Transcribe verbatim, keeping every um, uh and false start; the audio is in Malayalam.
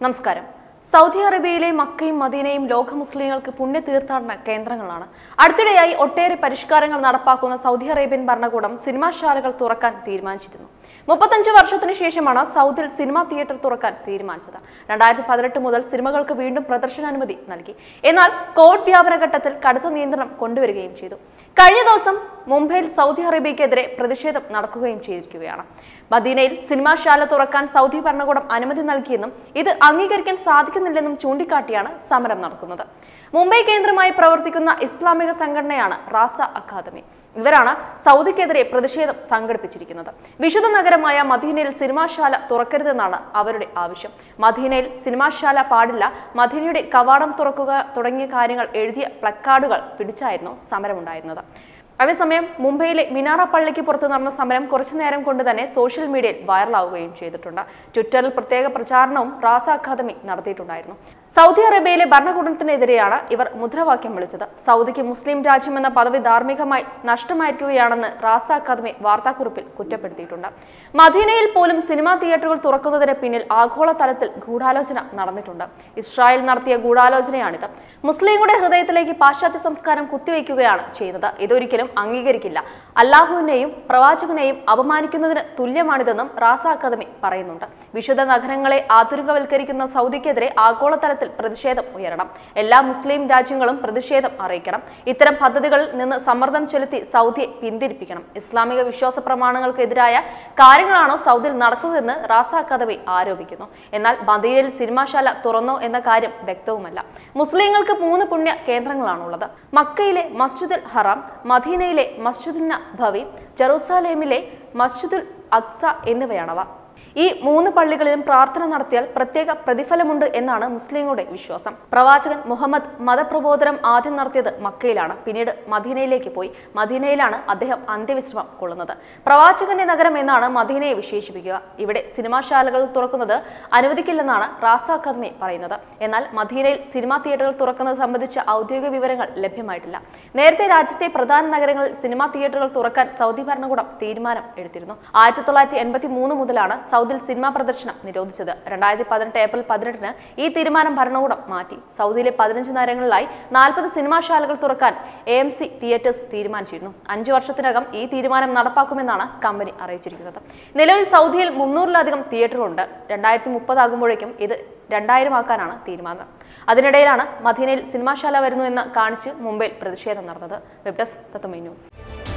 നമസ്കാരം. സൗദി അറേബ്യയിലെ മക്കയും മദീനയും ലോക മുസ്ലിങ്ങൾക്ക് പുണ്യ തീർത്ഥാടന കേന്ദ്രങ്ങളാണ്. അടുത്തിടെയായി ഒട്ടേറെ പരിഷ്കാരങ്ങൾ നടപ്പാക്കുന്ന സൗദി അറേബ്യൻ ഭരണകൂടം സിനിമാശാലകൾ തുറക്കാൻ തീരുമാനിച്ചിരുന്നു. മുപ്പത്തഞ്ച് വർഷത്തിനു ശേഷമാണ് സൗദിയിൽ സിനിമാ തിയേറ്റർ തുറക്കാൻ തീരുമാനിച്ചത്. രണ്ടായിരത്തി പതിനെട്ട് മുതൽ സിനിമകൾക്ക് വീണ്ടും പ്രദർശനാനുമതി നൽകി. എന്നാൽ കോവിഡ് വ്യാപന ഘട്ടത്തിൽ കടുത്ത നിയന്ത്രണം കൊണ്ടുവരികയും ചെയ്തു. കഴിഞ്ഞ ദിവസം മുംബൈയിൽ സൗദി അറേബ്യക്കെതിരെ പ്രതിഷേധം നടക്കുകയും ചെയ്തിരിക്കുകയാണ്. മദീനയിൽ സിനിമാശാല തുറക്കാൻ സൗദി ഭരണകൂടം അനുമതി നൽകിയെന്നും ഇത് അംഗീകരിക്കാൻ സാധിക്കുന്നില്ലെന്നും ചൂണ്ടിക്കാട്ടിയാണ് സമരം നടക്കുന്നത്. മുംബൈ കേന്ദ്രമായി പ്രവർത്തിക്കുന്ന ഇസ്ലാമിക സംഘടനയാണ് റാസ അക്കാദമി. ഇവരാണ് സൗദിക്കെതിരെ പ്രതിഷേധം സംഘടിപ്പിച്ചിരിക്കുന്നത്. വിശുദ്ധ നഗരമായ മദീനയിൽ സിനിമാശാല തുറക്കരുതെന്നാണ് അവരുടെ ആവശ്യം. മദീനയിൽ സിനിമാശാല പാടില്ല, മദീനയുടെ കവാടം തുറക്കുക തുടങ്ങിയ കാര്യങ്ങൾ എഴുതിയ പ്ലക്കാർഡുകൾ പിടിച്ചായിരുന്നു സമരമുണ്ടായിരുന്നത്. അതേസമയം മുംബൈയിലെ മിനാറ പള്ളിക്ക് പുറത്ത് നടന്ന സമരം കുറച്ചു നേരം കൊണ്ട് തന്നെ സോഷ്യൽ മീഡിയയിൽ വൈറലാവുകയും ചെയ്തിട്ടുണ്ട്. ട്വിറ്ററിൽ പ്രത്യേക പ്രചാരണവും റാസ അക്കാദമി നടത്തിയിട്ടുണ്ടായിരുന്നു. സൗദി അറേബ്യയിലെ ഭരണകൂടത്തിനെതിരെയാണ് ഇവർ മുദ്രാവാക്യം വിളിച്ചത്. സൗദിക്ക് മുസ്ലിം രാജ്യമെന്ന പദവി ധാർമ്മികമായി നഷ്ടമായിരിക്കുകയാണെന്ന് റാസ അക്കാദമി വാർത്താക്കുറിപ്പിൽ കുറ്റപ്പെടുത്തിയിട്ടുണ്ട്. മദീനയിൽ പോലും സിനിമാ തിയേറ്ററുകൾ തുറക്കുന്നതിന് പിന്നിൽ ആഗോള തലത്തിൽ ഗൂഢാലോചന നടന്നിട്ടുണ്ട്. ഇസ്രായേൽ നടത്തിയ ഗൂഢാലോചനയാണിത്. മുസ്ലിങ്ങളുടെ ഹൃദയത്തിലേക്ക് പാശ്ചാത്യ സംസ്കാരം കുത്തിവെക്കുകയാണ് ചെയ്യുന്നത്. ഇതൊരിക്കലും അംഗീകരിക്കില്ല. അല്ലാഹുവിനെയും പ്രവാചകനെയും അപമാനിക്കുന്നതിന് തുല്യമാണിതെന്നും റാസ അക്കാദമി പറയുന്നുണ്ട്. വിശുദ്ധ നഗരങ്ങളെ ആധുനികവൽക്കരിക്കുന്ന സൗദിക്കെതിരെ ആഗോളതലത്തിൽ പ്രതിഷേധം ഉയരണം. എല്ലാ മുസ്ലിം രാജ്യങ്ങളും പ്രതിഷേധം അറിയിക്കണം. ഇത്തരം പദ്ധതികളിൽ നിന്ന് സമ്മർദ്ദം ചെലുത്തി സൗദിയെ പിന്തിരിപ്പിക്കണം. ഇസ്ലാമിക വിശ്വാസ പ്രമാണങ്ങൾക്കെതിരായ കാര്യങ്ങളാണോ സൗദിയിൽ നടക്കുന്നതെന്ന് റാസ അക്കാദമി ആരോപിക്കുന്നു. എന്നാൽ മദീനയിൽ സിനിമാശാല തുറന്നോ എന്ന കാര്യം വ്യക്തവുമല്ല. മുസ്ലിങ്ങൾക്ക് മൂന്ന് പുണ്യ കേന്ദ്രങ്ങളാണുള്ളത്. മക്കയിലെ മസ്ജിദുൽ ഹറാം, മദീനയിലെ മസ്ജിദുൻ നബവി, ജെറൂസലേമിലെ മസ്ജിദുൽ അഖ്സ എന്നിവയാണവ. ഈ മൂന്ന് പള്ളികളിലും പ്രാർത്ഥന നടത്തിയാൽ പ്രത്യേക പ്രതിഫലമുണ്ട് എന്നാണ് മുസ്ലിങ്ങളുടെ വിശ്വാസം. പ്രവാചകൻ മുഹമ്മദ് മതപ്രബോധനം ആദ്യം നടത്തിയത് മക്കയിലാണ്. പിന്നീട് മദീനയിലേക്ക് പോയി. മദീനയിലാണ് അദ്ദേഹം അന്ത്യവിശ്രമം കൊള്ളുന്നത്. പ്രവാചകന്റെ നഗരം എന്നാണ് മദീനയെ വിശേഷിപ്പിക്കുക. ഇവിടെ സിനിമാശാലകൾ തുറക്കുന്നത് അനുവദിക്കില്ലെന്നാണ് റാസ അക്കാദമി പറയുന്നത്. എന്നാൽ മദീനയിൽ സിനിമാ തിയേറ്ററുകൾ തുറക്കുന്നത് സംബന്ധിച്ച ഔദ്യോഗിക വിവരങ്ങൾ ലഭ്യമായിട്ടില്ല. നേരത്തെ രാജ്യത്തെ പ്രധാന നഗരങ്ങളിൽ സിനിമാ തിയേറ്ററുകൾ തുറക്കാൻ സൗദി ഭരണകൂടം തീരുമാനം എടുത്തിരുന്നു. ആയിരത്തി തൊള്ളായിരത്തി എൺപത്തി മൂന്ന് മുതലാണ് സൗദിയിൽ സിനിമാ പ്രദർശനം നിരോധിച്ചത്. രണ്ടായിരത്തി പതിനെട്ട് ഏപ്രിൽ പതിനെട്ടിന് ഈ തീരുമാനം ഭരണകൂടം മാറ്റി. സൗദിയിലെ പതിനഞ്ച് നഗരങ്ങളിലായി നാൽപ്പത് സിനിമാശാലകൾ തുറക്കാൻ എ എം സി തിയേറ്റേഴ്സ് തീരുമാനിച്ചിരുന്നു. അഞ്ചു വർഷത്തിനകം ഈ തീരുമാനം നടപ്പാക്കുമെന്നാണ് കമ്പനി അറിയിച്ചിരിക്കുന്നത്. നിലവിൽ സൗദിയിൽ മുന്നൂറിലധികം തിയേറ്ററുകളുണ്ട്. രണ്ടായിരത്തി മുപ്പതാകുമ്പോഴേക്കും ഇത് രണ്ടായിരം ആക്കാനാണ് തീരുമാനം. അതിനിടയിലാണ് മദീനയിൽ സിനിമാശാല വരുന്നു എന്ന് കാണിച്ച് മുംബൈയിൽ പ്രതിഷേധം നടന്നത്. വെബ് ഡെസ്ക് തത്വമൈ ന്യൂസ്.